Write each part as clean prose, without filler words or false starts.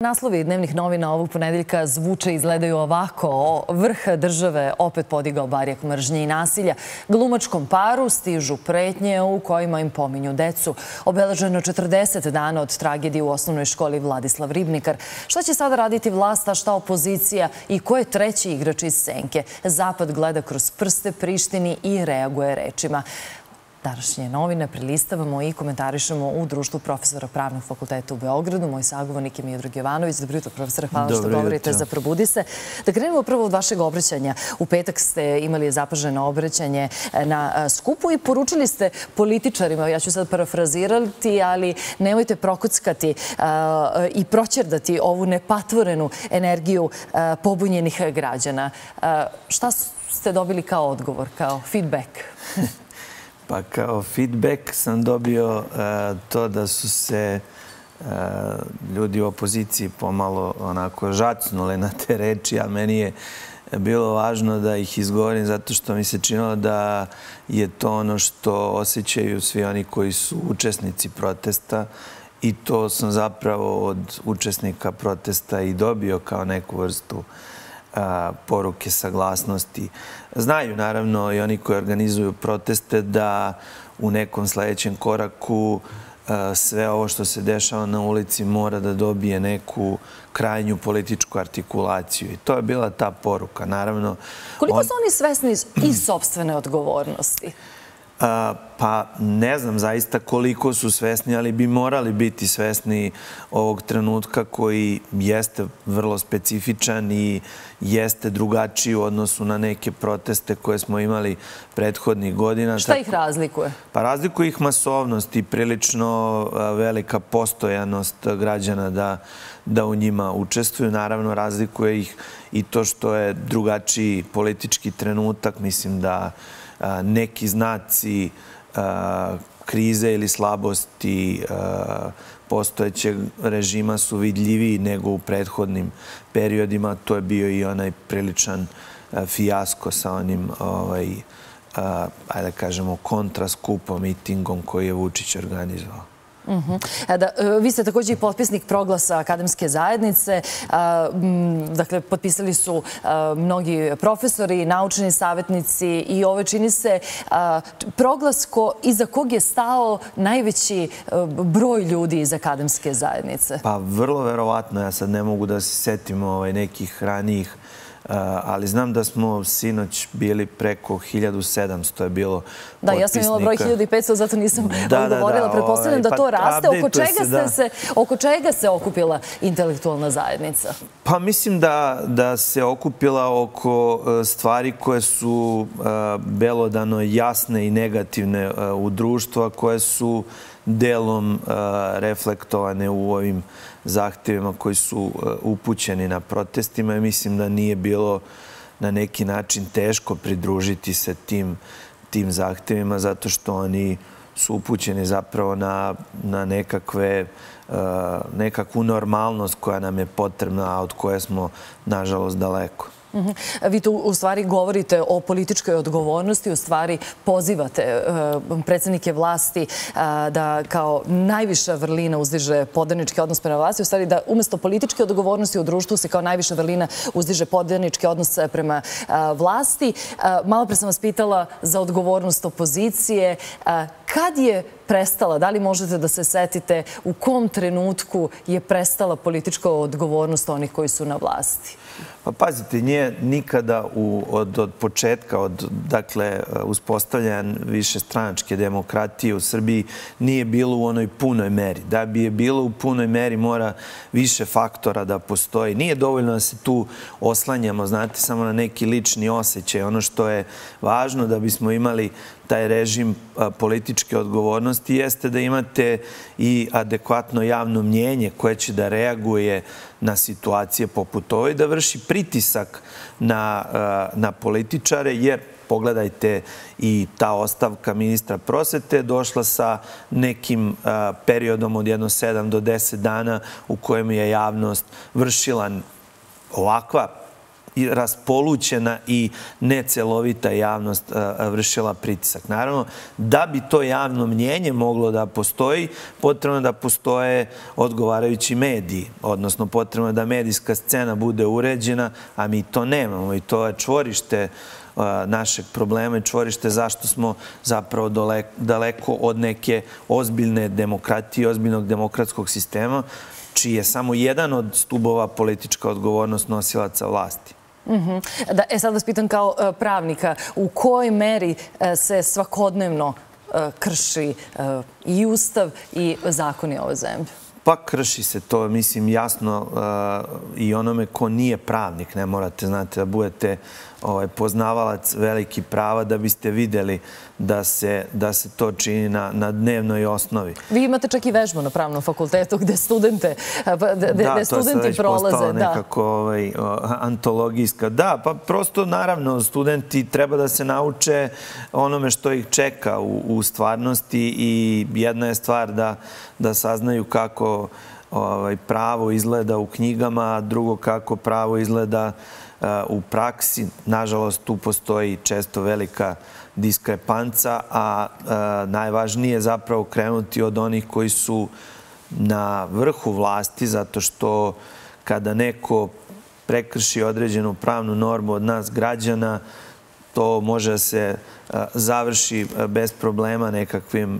Naslovi dnevnih novina ovog ponedeljka zvuče i izgledaju ovako. Vrh države opet podigao barjak mržnje i nasilja. Glumačkom paru stižu pretnje u kojima im pominju decu. Obeleženo 40 dana od tragedije u osnovnoj školi Vladislav Ribnikar. Šta će sada raditi vlast, a šta opozicija i ko je treći igrač iz senke? Zapad gleda kroz prste Prištini i reaguje rečima. Današnje novine prelistavamo i komentarišemo u društvu profesora Pravnog fakulteta u Beogradu. Moj sagovornik je Miodrag Jovanović. Dobro jutro, profesore. Hvala što govorite za Probudi se. Da krenemo prvo od vašeg obraćanja. U petak ste imali zapaženo obraćanje na skupu i poručili ste političarima, ja ću sad parafrazirati, ali nemojte prokockati i proćerdati ovu nepatvorenu energiju pobunjenih građana. Šta ste dobili kao odgovor, kao feedback? Pa kao feedback sam dobio to da su se ljudi u opoziciji pomalo onako žacnule na te reči, a meni je bilo važno da ih izgovorim zato što mi se činilo da je to ono što osjećaju svi oni koji su učesnici protesta i to sam zapravo od učesnika protesta i dobio kao neku vrstu poruke saglasnosti. Znaju naravno i oni koji organizuju proteste da u nekom sledećem koraku sve ovo što se dešava na ulici mora da dobije neku krajnju političku artikulaciju. I to je bila ta poruka. Naravno, koliko su oni svesni i sopstvene odgovornosti? Pa ne znam zaista koliko su svesni, ali bi morali biti svesni ovog trenutka koji jeste vrlo specifičan i jeste drugačiji u odnosu na neke proteste koje smo imali prethodnih godina. Šta ih razlikuje? Pa razlikuje ih masovnost i prilično velika postojanost građana da u njima učestvuju. Naravno, razlikuje ih i to što je drugačiji politički trenutak. Mislim da neki znaci krize ili slabosti postojećeg režima su vidljiviji nego u prethodnim periodima. To je bio i onaj priličan fijasko sa onim, ajde da kažemo, kontraskupom, mitingom koji je Vučić organizovao. Vi ste također i potpisnik proglasa akademske zajednice. Dakle, potpisali su mnogi profesori, naučni savjetnici i ovo čini se proglas iza kog je stao najveći broj ljudi iz akademske zajednice. Pa vrlo verovatno. Ja sad ne mogu da se setim nekih ranijih, ali znam da smo sinoć bili preko 1700 je bilo potpisnika. Da, ja sam imala broj 1500, zato nisam odgovorila. Pretpostavljam da to raste. Oko čega se okupila intelektualna zajednica? Pa mislim da se okupila oko stvari koje su belodano jasne i negativne u društvu, a koje su delom reflektovane u ovim zahtjevima koji su upućeni na protestima i mislim da nije bilo na neki način teško pridružiti se tim zahtjevima zato što oni su upućeni zapravo na nekakvu normalnost koja nam je potrebna, a od koje smo nažalost daleko. Vi tu u stvari govorite o političkoj odgovornosti, u stvari pozivate predsjednike vlasti da kao najviša vrlina uzdiže podanički odnos prema vlasti, u stvari da umjesto političke odgovornosti u društvu se kao najviša vrlina uzdiže podanički odnos prema vlasti. Malo pre sam vas pitala za odgovornost opozicije. Kad je prestala, da li možete da se setite u kom trenutku je prestala politička odgovornost onih koji su na vlasti? Pa pazite, nije nikada od početka, od uspostavljanja višestranačke demokratije u Srbiji nije bilo u onoj punoj meri. Da bi je bilo u punoj meri mora više faktora da postoji. Nije dovoljno da se tu oslanjamo, znate, samo na neki lični osjećaj. Ono što je važno da bismo imali taj režim političke odgovornosti jeste da imate i adekvatno javno mnjenje koje će da reaguje na situacije poput ove i da vrši pritisak na političare, jer pogledajte i ta ostavka ministra prosvete došla sa nekim periodom od jedno 7 do 10 dana u kojem je javnost vršila ovakva raspolućena i necelovita javnost vršila pritisak. Naravno, da bi to javno mnjenje moglo da postoji, potrebno da postoje odgovarajući mediji, odnosno potrebno da medijska scena bude uređena, a mi to nemamo i to je čvorište našeg problema i čvorište zašto smo zapravo daleko od neke ozbiljne demokratije, ozbiljnog demokratskog sistema, čiji je samo jedan od stubova politička odgovornost nosilaca vlasti. Sad vas pitam kao pravnika, u kojoj meri se svakodnevno krši i Ustav i zakoni ove zemlje? Pa krši se to, mislim, jasno i onome ko nije pravnik. Ne morate, znate, da budete poznavalac veliki prava da biste videli da se to čini na dnevnoj osnovi. Vi imate čak i vežbu na pravnom fakultetu gde studenti prolaze. Da, to se već postalo nekako antologijska. Da, pa prosto, naravno, studenti treba da se nauče onome što ih čeka u stvarnosti i jedna je stvar da saznaju kako pravo izgleda u knjigama, a drugo kako pravo izgleda u praksi. Nažalost, tu postoji često velika diskrepanca, a najvažnije je zapravo krenuti od onih koji su na vrhu vlasti, zato što kada neko prekrši određenu pravnu normu od nas građana, to može da se završi bez problema nekakvim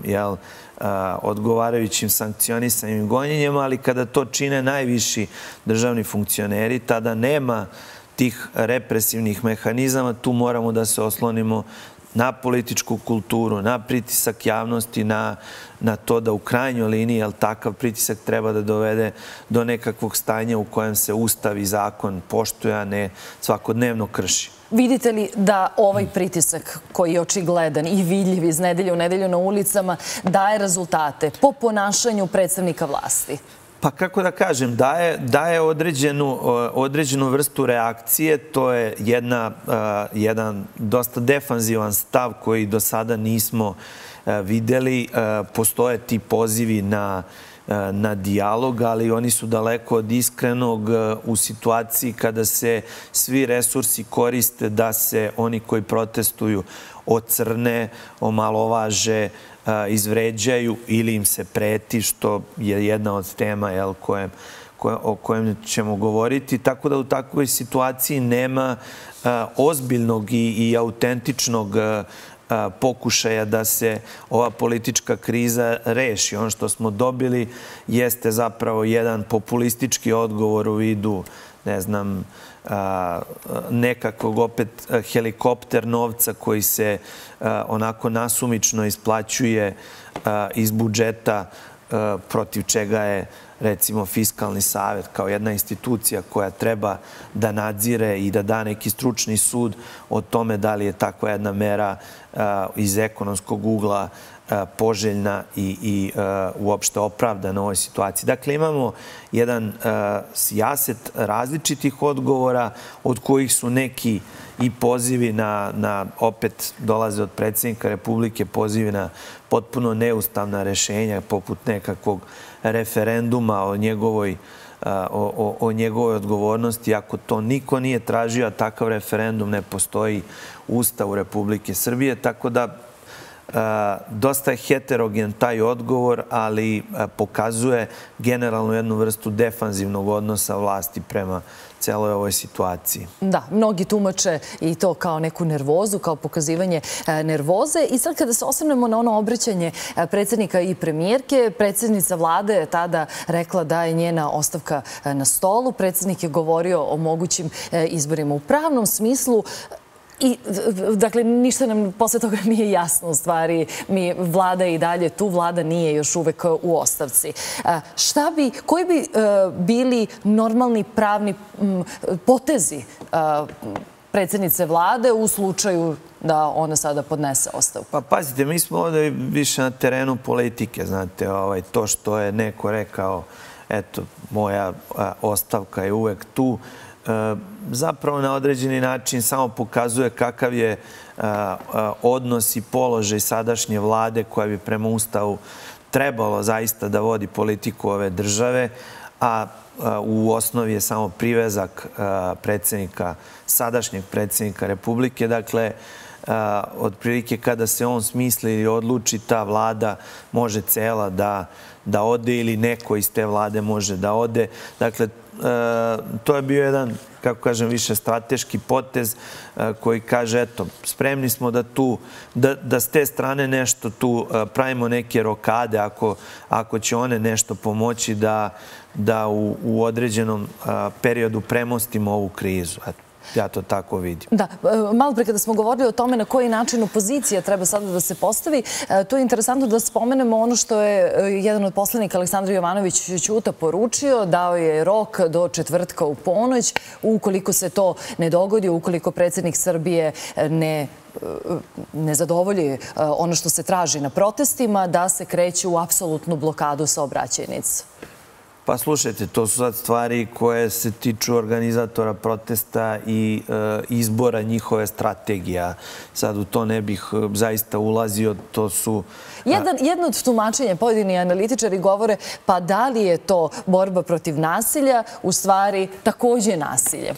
odgovarajućim sankcionisanjem i gonjenjem, ali kada to čine najviši državni funkcioneri, tada nema tih represivnih mehanizama. Tu moramo da se oslonimo na političku kulturu, na pritisak javnosti, na to da u krajnjoj liniji, jer takav pritisak treba da dovede do nekakvog stanja u kojem se Ustav i zakon poštuje, a ne svakodnevno krši. Vidite li da ovaj pritisak koji je očigledan i vidljiv iz nedelje u nedelju na ulicama daje rezultate po ponašanju predstavnika vlasti? Pa kako da kažem, daje određenu vrstu reakcije. To je jedan dosta defanzivan stav koji do sada nismo videli. Postoje ti pozivi na dijalog, ali oni su daleko od iskrenog u situaciji kada se svi resursi koriste da se oni koji protestuju ocrne, omalovaže, izvređaju ili im se preti, što je jedna od tema o kojem ćemo govoriti. Tako da u takvoj situaciji nema ozbiljnog i autentičnog pokušaja da se ova politička kriza reši. Ono što smo dobili jeste zapravo jedan populistički odgovor u vidu, ne znam, nekakvog opet helikopter novca koji se onako nasumično isplaćuje iz budžeta, protiv čega je recimo Fiskalni savet kao jedna institucija koja treba da nadzire i da da neki stručni sud o tome da li je takva jedna mera iz ekonomskog ugla poželjna i uopšte opravdana u ovoj situaciji. Dakle, imamo jedan sijaset različitih odgovora, od kojih su neki i pozivi opet dolaze od predsjednika Republike, pozivi na potpuno neustavna rešenja, poput nekakvog referenduma o njegovoj odgovornosti. Ako to niko nije tražio, a takav referendum ne postoji u Ustavu Republike Srbije, tako da dosta je heterogen taj odgovor, ali pokazuje generalno jednu vrstu defanzivnog odnosa vlasti prema celoj ovoj situaciji. Da, mnogi tumače i to kao neku nervozu, kao pokazivanje nervoze. I sad kada se osvrnemo na ono obraćanje predsjednika i premijerke, predsjednica vlade je tada rekla da je njena ostavka na stolu. Predsjednik je govorio o mogućim izborima u pravnom smislu. I, dakle, ništa nam posle toga nije jasno u stvari. Vlada je i dalje tu, vlada nije još uvek u ostavci. Koji bi bili normalni pravni potezi predsjednice vlade u slučaju da ona sada podnese ostavku? Pa pazite, mi smo ovdje više na terenu politike, znate, to što je neko rekao, eto, moja ostavka je uvek tu, zapravo na određeni način samo pokazuje kakav je odnos i položaj sadašnje vlade koja bi prema Ustavu trebalo zaista da vodi politiku ove države, a u osnovi je samo privezak predsjednika, sadašnjeg predsjednika Republike. Dakle, otprilike kada se on smisli ili odluči, ta vlada može cela da ode ili neko iz te vlade može da ode. Dakle, to je bio jedan, kako kažem, više strateški potez koji kaže, eto, spremni smo da s te strane nešto tu pravimo neke rokade ako će one nešto pomoći da u određenom periodu premostimo ovu krizu. Eto. Ja to tako vidim. Da, malo pre kada smo govorili o tome na koji način opozicija treba sada da se postavi, to je interesantno da spomenemo ono što je jedan od poslanika, Aleksandar Jovanović Ćuta, poručio. Dao je rok do četvrtka u ponoć. Ukoliko se to ne dogodi, ukoliko predsjednik Srbije ne zadovolji ono što se traži na protestima, da se kreće u apsolutnu blokadu saobraćajnica. Pa slušajte, to su sad stvari koje se tiču organizatora protesta i izbora njihove strategija. Sad u to ne bih zaista ulazio, to su... Jedno od tumačenja, pojedini analitičari govore, pa da li je to borba protiv nasilja, u stvari takođe nasilje?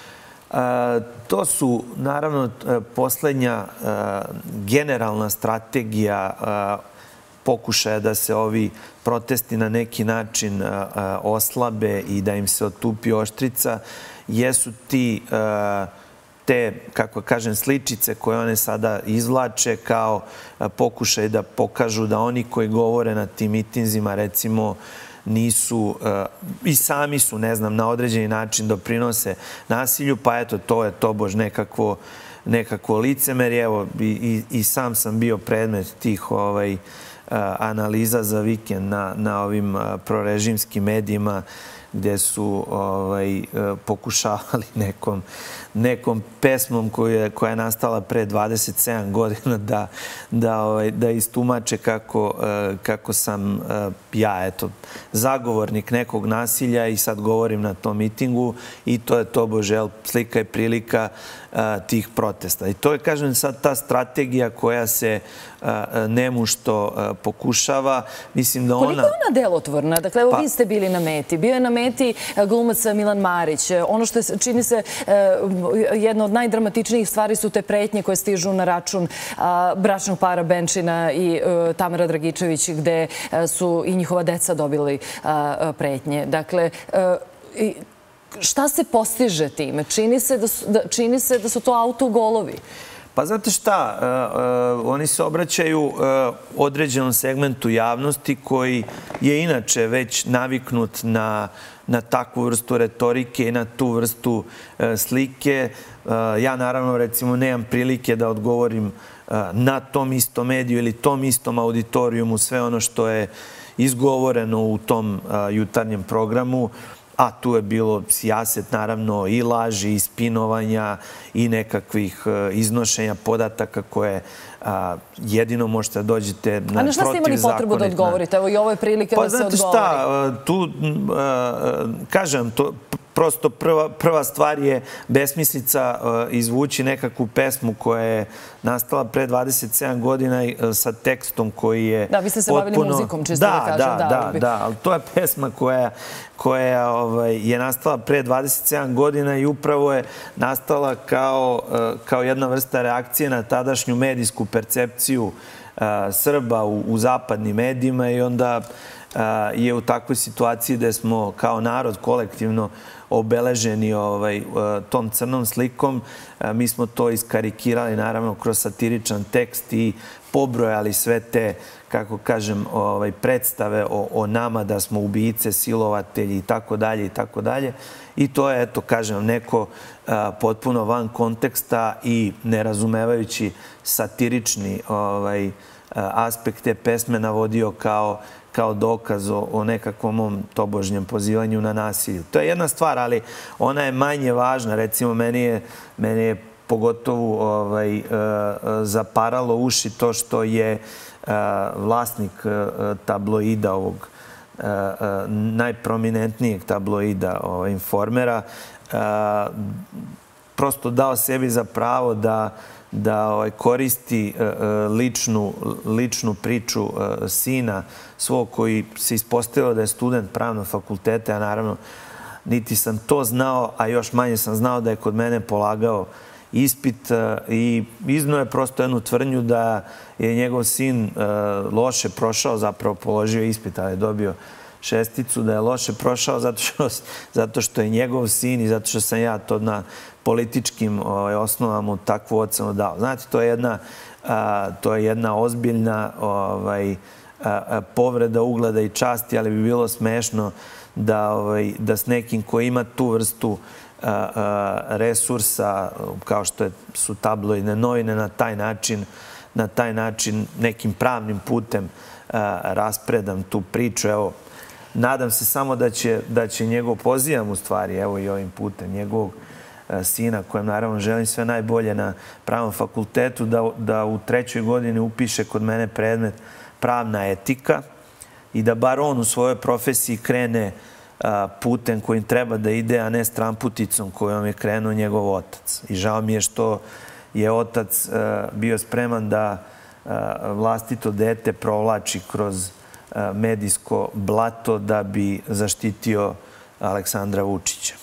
To su, naravno, poslednja generalna strategija pokušaja da se ovi protesti na neki način oslabe i da im se otupi oštrica, jesu te, kako kažem, sličice koje one sada izvlače kao pokušaj da pokažu da oni koji govore na tim mitinzima, recimo, nisu i sami su, ne znam, na određeni način doprinose nasilju, pa eto, to je tobož nekakvo licemerje. Evo, i sam sam bio predmet tih analiza za vikend na ovim prorežimskim medijima gdje su pokušavali nekom pesmom koja je nastala pre 27 godina da istumače kako sam ja, eto, zagovornik nekog nasilja i sad govorim na tom mitingu i to je tobože slika i prilika tih protesta. I to je, kažem, sad ta strategija koja se nemušto pokušava. Mislim da ona... Koliko je ona delotvorna? Dakle, evo vi ste bili na meti. Bio je na meti glumac Milan Marić. Ono što čini se jedna od najdramatičnijih stvari su te pretnje koje stižu na račun bračnog para Benčina i Tamara Dragičević, gde su i njihova deca dobili pretnje. Dakle, šta se postiže time? Čini se da su to autogolovi. Pa znate šta, oni se obraćaju određenom segmentu javnosti koji je inače već naviknut na takvu vrstu retorike i na tu vrstu slike. Ja naravno, recimo, nemam prilike da odgovorim na tom istom mediju ili tom istom auditorijumu sve ono što je izgovoreno u tom jutarnjem programu. A tu je bilo sijaset, naravno, i laži, i spinovanja, i nekakvih iznošenja podataka koje jedino možete da dođete na protivzakonit. A na šta ste imali potrebu da odgovorite? Evo i ovo je prilike da se odgovori. Pa znate šta, tu, kažem, prosto prva stvar je besmislica izvući nekakvu pesmu koja je nastala pre 27 godina sa tekstom koji je potpuno... Da, vi ste se bavili muzikom, čisto da kažem. Da, ali to je pesma koja je nastala pre 27 godina i upravo je nastala kao jedna vrsta reakcije na tadašnju medijsku percepciju Srba u zapadnim medijima i onda je u takvoj situaciji da smo kao narod kolektivno obeleženi tom crnom slikom. Mi smo to iskarikirali, naravno, kroz satiričan tekst i pobrojali sve te, kako kažem, predstave o nama da smo ubice, silovatelji i tako dalje i tako dalje. I to je, eto, kažem, neko potpuno van konteksta i nerazumevajući satirični aspekt te pesme navodio kao dokaz o nekakvom mom tobožnjem pozivanju na nasilju. To je jedna stvar, ali ona je manje važna. Recimo, meni je pogotovo zaparalo uši to što je vlasnik tabloida, ovog najprominentnijeg tabloida Informera, prosto dao sebi za pravo da koristi ličnu priču sina svog koji se ispostavilo da je student pravnog fakulteta, a naravno niti sam to znao, a još manje sam znao da je kod mene polagao ispit i iznio je prosto jednu tvrdnju da je njegov sin loše prošao, zapravo položio ispit, ali je dobio 6, da je loše prošao zato što je njegov sin i zato što sam ja to na političkim osnovama takvu ocenu dao. Znate, to je jedna ozbiljna povreda ugleda i časti, ali bi bilo smešno da s nekim koji ima tu vrstu resursa, kao što su tabloidne novine, na taj način nekim pravnim putem raspredam tu priču. Evo, nadam se samo da će pozivam u stvari, evo i ovim putem, njegovog sina, kojem naravno želim sve najbolje na pravnom fakultetu, da u 3. godini upiše kod mene predmet pravna etika i da bar on u svojoj profesiji krene putem kojim treba da ide, a ne stramputicom kojom je krenuo njegov otac. I žao mi je što je otac bio spreman da vlastito dete provlači kroz medijsko blato da bi zaštitio Aleksandra Vučića.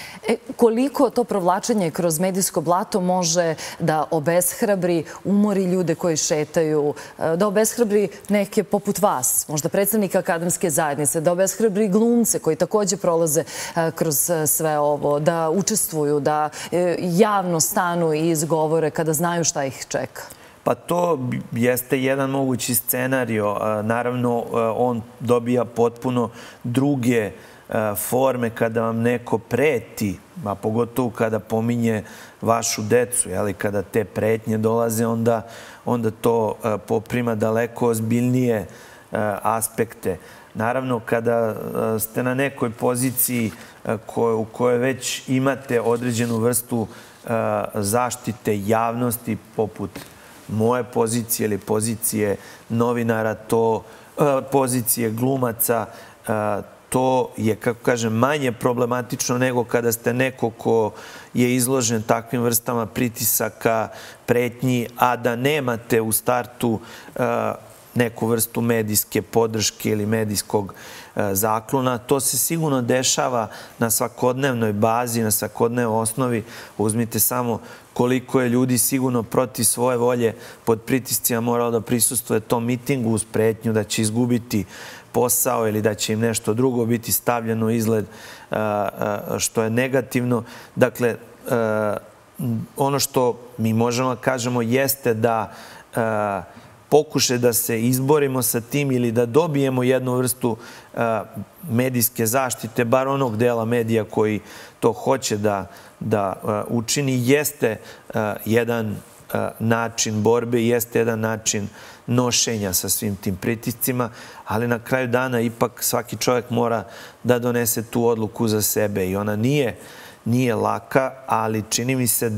Koliko to provlačenje kroz medijsko blato može da obeshrabri, umori ljude koji šetaju, da obeshrabri neke poput vas, možda predstavnika akademske zajednice, da obeshrabri glumce koji takođe prolaze kroz sve ovo, da učestvuju, da javno stanu i izgovore kada znaju šta ih čeka? Pa to jeste jedan mogući scenario. Naravno, on dobija potpuno druge forme kada vam neko preti, a pogotovo kada pominje vašu decu. Kada te pretnje dolaze, onda to poprima daleko ozbiljnije aspekte. Naravno, kada ste na nekoj poziciji u kojoj već imate određenu vrstu zaštite javnosti, poput moje pozicije ili pozicije novinara, pozicije glumaca, to je, kako kažem, manje problematično nego kada ste neko ko je izložen takvim vrstama pritisaka, pretnji, a da nemate u startu neku vrstu medijske podrške ili medijskog zaklona. To se sigurno dešava na svakodnevnoj bazi, na svakodnevnoj osnovi. Uzmite samo koliko je ljudi sigurno protiv svoje volje pod pritiscima moralo da prisustvuje tom mitingu uz pretnju da će izgubiti posao ili da će im nešto drugo biti stavljeno izgled što je negativno. Dakle, ono što mi možemo da kažemo jeste da pokušaj da se izborimo sa tim ili da dobijemo jednu vrstu medijske zaštite, bar onog dela medija koji to hoće da učini, jeste jedan način borbe, jeste jedan način nošenja sa svim tim pritiscima, ali na kraju dana ipak svaki čovjek mora da donese tu odluku za sebe i ona nije laka, ali čini mi se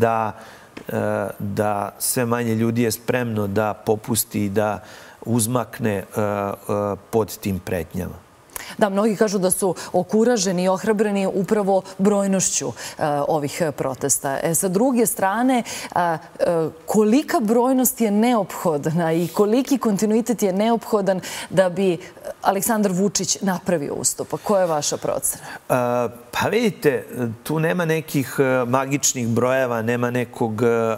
da sve manje ljudi je spremno da popusti i da uzmakne pod tim pretnjama. Da, mnogi kažu da su okuraženi i ohrabreni upravo brojnošću ovih protesta. Sa druge strane, kolika brojnost je neophodna i koliki kontinuitet je neophodan da bi Aleksandar Vučić napravio ustupak? Koja je vaša procena? Pa vidite, tu nema nekih magičnih brojeva, nema nekog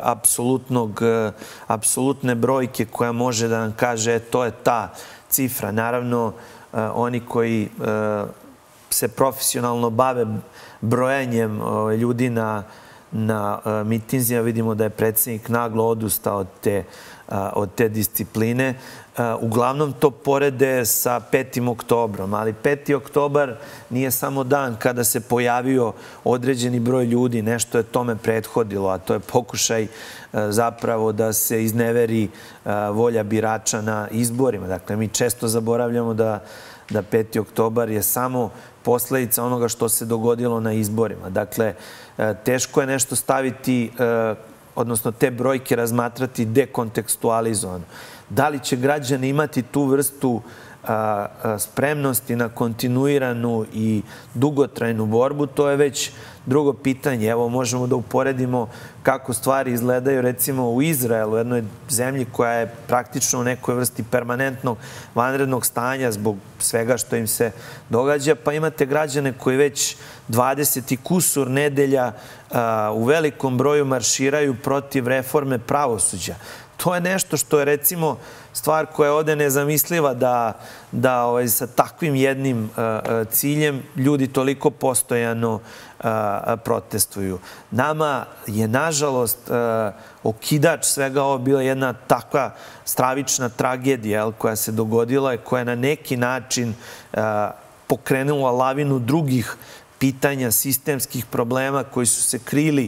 apsolutne brojke koja može da nam kaže to je ta cifra. Naravno, oni koji se profesionalno bave brojanjem ljudi na mitinzima, vidimo da je predsjednik naglo odustao od te discipline. Uglavnom to porede sa 5. oktobrom, ali 5. oktobar nije samo dan kada se pojavio određeni broj ljudi, nešto je tome prethodilo, a to je pokušaj zapravo da se izneveri volja birača na izborima. Dakle, mi često zaboravljamo da 5. oktobar je samo posledica onoga što se dogodilo na izborima. Dakle, teško je nešto staviti, odnosno te brojke razmatrati dekontekstualizovano. Da li će građani imati tu vrstu spremnosti na kontinuiranu i dugotrajnu borbu, to je već drugo pitanje. Evo, možemo da uporedimo kako stvari izgledaju, recimo, u Izraelu, jednoj zemlji koja je praktično u nekoj vrsti permanentnog vanrednog stanja zbog svega što im se događa, pa imate građane koji već 20 i kusur nedelja u velikom broju marširaju protiv reforme pravosuđa. To je nešto što je, recimo, stvar koja je ovde nezamisliva da sa takvim jednim ciljem ljudi toliko postojano protestuju. Nama je, nažalost, okidač svega ovo bila jedna takva stravična tragedija koja se dogodila i koja je na neki način pokrenula lavinu drugih pitanja, sistemskih problema koji su se krili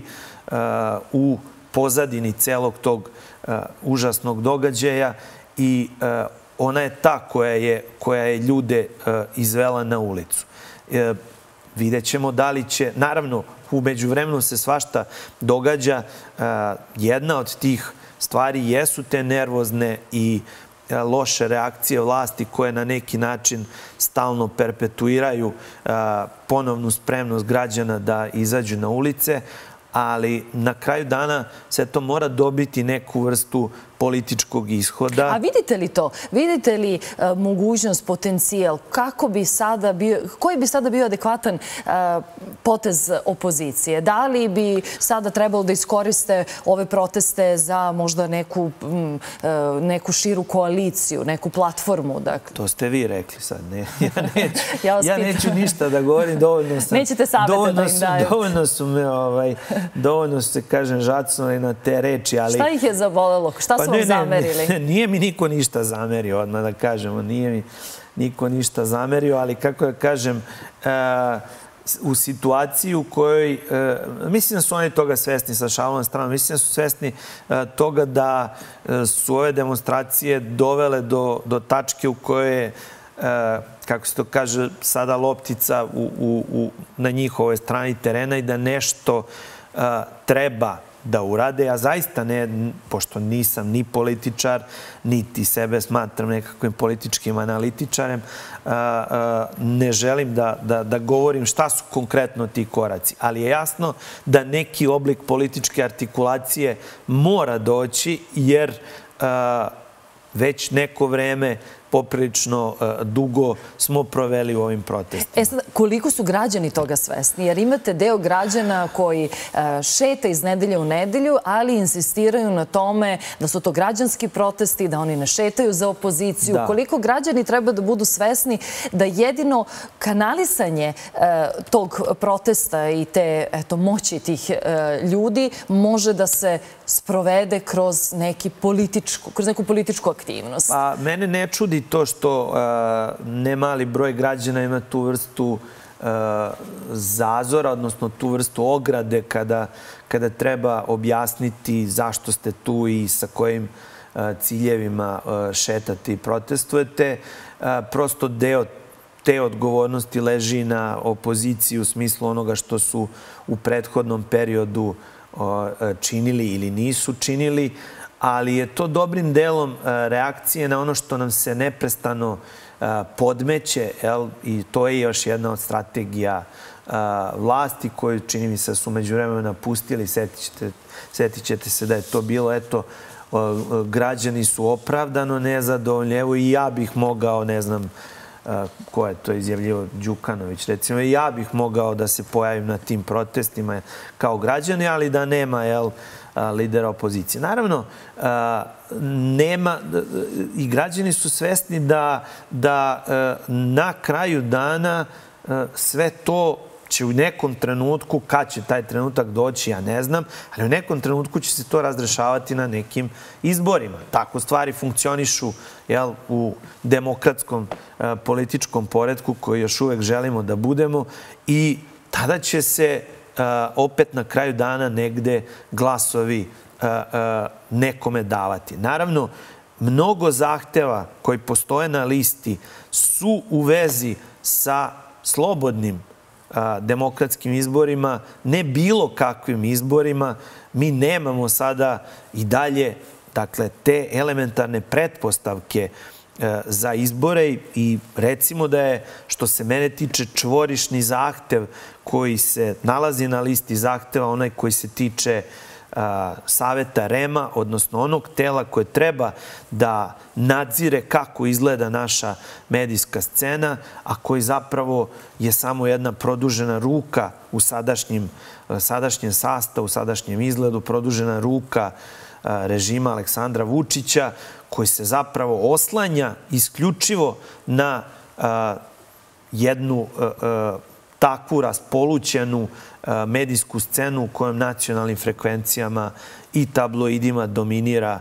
u pozadini celog tog užasnog događaja i ona je ta koja je ljude izvela na ulicu. Vidjet ćemo da li će, naravno, u međuvremenu se svašta događa. Jedna od tih stvari jesu te nervozne i loše reakcije vlasti koje na neki način stalno perpetuiraju ponovnu spremnost građana da izađu na ulice, ali na kraju dana sve to mora dobiti neku vrstu političkog ishoda. A vidite li to? Vidite li mogućnost, potencijal? Koji bi sada bio adekvatan potez opozicije? Da li bi sada trebalo da iskoriste ove proteste za možda neku širu koaliciju, neku platformu? To ste vi rekli sad. Ja neću ništa da govorim, dovoljno sam... Nećete savete da im daju. Dovoljno su se, kažem, žacnuli na te reči, ali... Šta ih je zabolelo? Šta su vam zamerili? Nije mi niko ništa zamerio, odmah da kažemo. Nije mi niko ništa zamerio, ali kako da kažem, u situaciji u kojoj... Mislim da su oni toga svesni sa šalom na stranu. Mislim da su svesni toga da su ove demonstracije dovele do tačke u kojoj je, kako se to kaže, sada loptica na njihovoj strani terena i da nešto treba da urade. Ja zaista ne, pošto nisam ni političar, niti sebe smatram nekakvim političkim analitičarem, ne želim da govorim šta su konkretno ti koraci. Ali je jasno da neki oblik političke artikulacije mora doći, jer već neko vreme poprilično dugo smo proveli u ovim protestima. Sad, koliko su građani toga svesni? Jer imate deo građana koji šeta iz nedelje u nedelju, ali insistiraju na tome da su to građanski protesti, da oni ne šetaju za opoziciju. Koliko građani treba da budu svesni da jedino kanalisanje tog protesta i te moći tih ljudi može da se sprovede kroz neku političku aktivnost? Mene ne čudi to što nemali broj građana ima tu vrstu zazora, odnosno tu vrstu ograde kada treba objasniti zašto ste tu i sa kojim ciljevima šetate i protestujete. Prosto deo te odgovornosti leži na opoziciji u smislu onoga što su u prethodnom periodu činili ili nisu činili, ali je to dobrim delom reakcije na ono što nam se neprestano podmeće i to je još jedna od strategija vlasti koju, čini mi se, su međuvremenu napustili. Setit ćete se da je to bilo, eto, građani su opravdano nezadovoljni. Evo i ja bih mogao, ne znam ko je to izjavljivo, Đukanović, recimo, i ja bih mogao da se pojavim na tim protestima kao građani, ali da nema, lidera opozicije. Naravno, nema, i građani su svesni da na kraju dana sve to će u nekom trenutku, kad će taj trenutak doći, ja ne znam, ali u nekom trenutku će se to razrešavati na nekim izborima. Tako stvari funkcionišu u demokratskom političkom poretku koji još uvek želimo da budemo i tada će se opet na kraju dana negde glasovi nekome davati. Naravno, mnogo zahteva koji postoje na listi su u vezi sa slobodnim demokratskim izborima, ne bilo kakvim izborima. Mi nemamo sada i dalje, dakle, te elementarne pretpostavke za izbore i recimo da je, što se mene tiče, čvorišni zahtev koji se nalazi na listi zahteva, onaj koji se tiče Saveta REM-a, odnosno onog tela koje treba da nadzire kako izgleda naša medijska scena, a koji zapravo je samo jedna produžena ruka u sadašnjem sastavu, u sadašnjem izgledu, produžena ruka režima Aleksandra Vučića, koji se zapravo oslanja isključivo na jednu takvu raspolućenu medijsku scenu u kojom nacionalnim frekvencijama i tabloidima dominira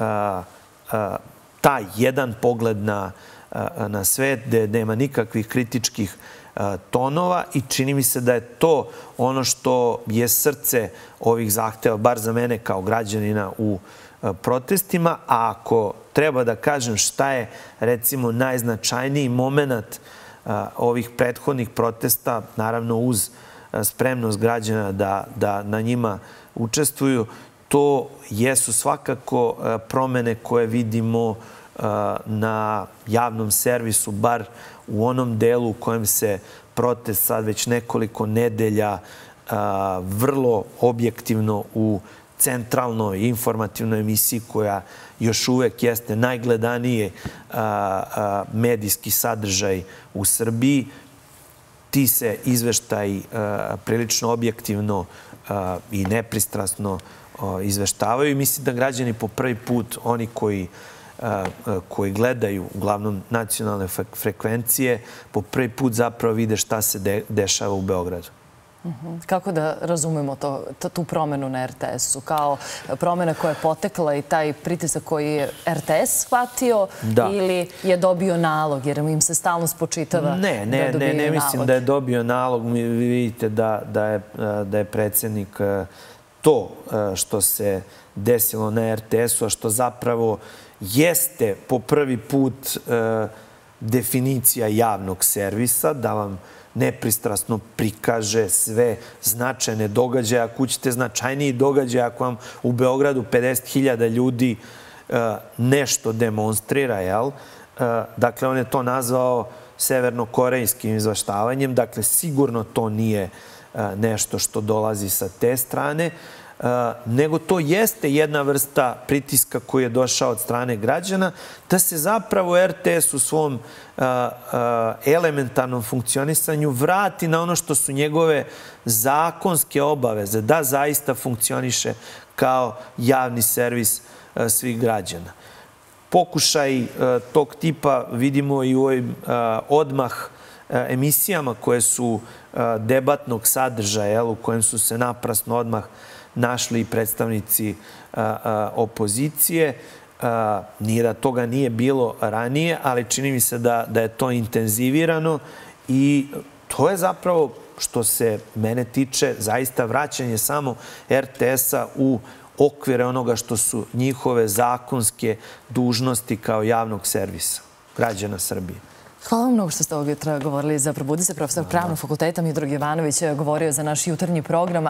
taj jedan pogled na svet gde nema nikakvih kritičkih tonova i čini mi se da je to ono što je srce ovih zahteva, bar za mene kao građanina u protestima. A ako treba da kažem šta je recimo najznačajniji moment ovih prethodnih protesta, naravno uz spremnost građana da na njima učestvuju, to jesu svakako promene koje vidimo na javnom servisu, bar u onom delu u kojem se protest sad već nekoliko nedelja vrlo objektivno u centralnoj informativnoj emisiji koja još uvek jeste najgledaniji medijski sadržaj u Srbiji. Ti se izveštaji prilično objektivno i nepristrasno izveštavaju i mislim da građani po prvi put, oni koji gledaju uglavnom nacionalne frekvencije, po prvi put zapravo vide šta se dešava u Beogradu. Kako da razumemo tu promenu na RTS-u? Kao promena koja je potekla i taj pritisak koji je RTS shvatio ili je dobio nalog, jer im se stalno spočitava da dobiju nalog? Ne mislim da je dobio nalog. Vi vidite da je predsjednik to što se desilo na RTS-u, a što zapravo jeste po prvi put definicija javnog servisa, da vam nepristrasno prikaže sve značajne događaje. Ako ćete značajniji događaj, ako vam u Beogradu 50.000 ljudi nešto demonstrira, jel? Dakle, on je to nazvao severnokorejskim izveštavanjem. Dakle, sigurno to nije nešto što dolazi sa te strane, nego to jeste jedna vrsta pritiska koji je došao od strane građana, da se zapravo RTS u svom elementarnom funkcionisanju vrati na ono što su njegove zakonske obaveze, da zaista funkcioniše kao javni servis svih građana. Pokušaj tog tipa vidimo i u ovim odmah emisijama koje su debatnog sadržaja, u kojem su se naprasno odmah našli predstavnici opozicije. Nije da toga nije bilo ranije, ali čini mi se da je to intenzivirano i to je zapravo, što se mene tiče, zaista vraćanje samo RTS-a u okvire onoga što su njihove zakonske dužnosti kao javnog servisa građana Srbije. Hvala vam mnogo što ste ovog jutra govorili za Probudi se. Profesor Pravnog fakulteta Miodrag Jovanović govorio za naš jutarnji program.